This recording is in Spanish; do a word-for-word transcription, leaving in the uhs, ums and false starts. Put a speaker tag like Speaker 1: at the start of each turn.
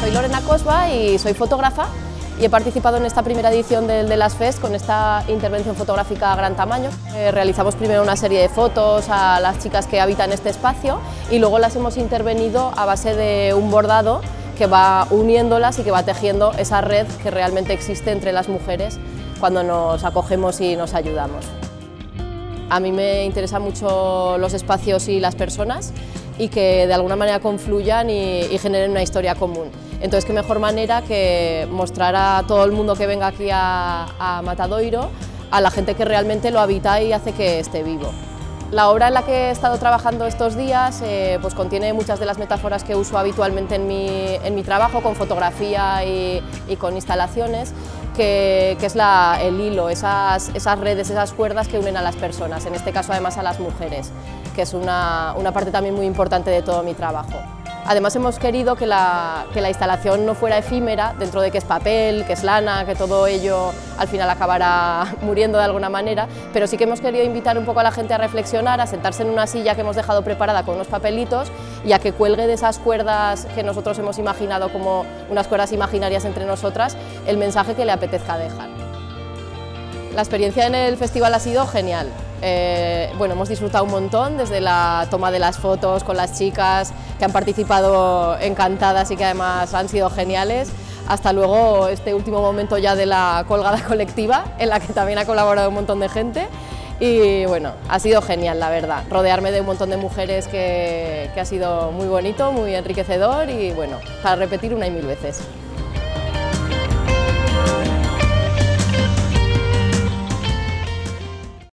Speaker 1: soy Lorena Cosba y soy fotógrafa y he participado en esta primera edición del de las Fest con esta intervención fotográfica a gran tamaño. Eh, realizamos primero una serie de fotos a las chicas que habitan este espacio y luego las hemos intervenido a base de un bordado que va uniéndolas y que va tejiendo esa red que realmente existe entre las mujeres cuando nos acogemos y nos ayudamos. A mí me interesan mucho los espacios y las personas y que de alguna manera confluyan y, y generen una historia común. Entonces, qué mejor manera que mostrar a todo el mundo que venga aquí a, a Matadoiro, a la gente que realmente lo habita y hace que esté vivo. La obra en la que he estado trabajando estos días eh, pues contiene muchas de las metáforas que uso habitualmente en mi, en mi trabajo, con fotografía y, y con instalaciones, que, que es la, el hilo, esas, esas redes, esas cuerdas que unen a las personas, en este caso además a las mujeres, que es una, una parte también muy importante de todo mi trabajo. Además hemos querido que la, que la instalación no fuera efímera, dentro de que es papel, que es lana, que todo ello al final acabará muriendo de alguna manera, pero sí que hemos querido invitar un poco a la gente a reflexionar, a sentarse en una silla que hemos dejado preparada con unos papelitos y a que cuelgue de esas cuerdas que nosotros hemos imaginado como unas cuerdas imaginarias entre nosotras el mensaje que le apetezca dejar. La experiencia en el festival ha sido genial. Eh, bueno, hemos disfrutado un montón, desde la toma de las fotos con las chicas que han participado encantadas y que además han sido geniales, hasta luego este último momento ya de la colgada colectiva, en la que también ha colaborado un montón de gente y bueno, ha sido genial, la verdad, rodearme de un montón de mujeres que, que ha sido muy bonito, muy enriquecedor y bueno, para repetir una y mil veces.